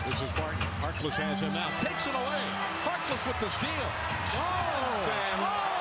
This is Harkless has him out. Takes it away. Harkless with the steal. Oh!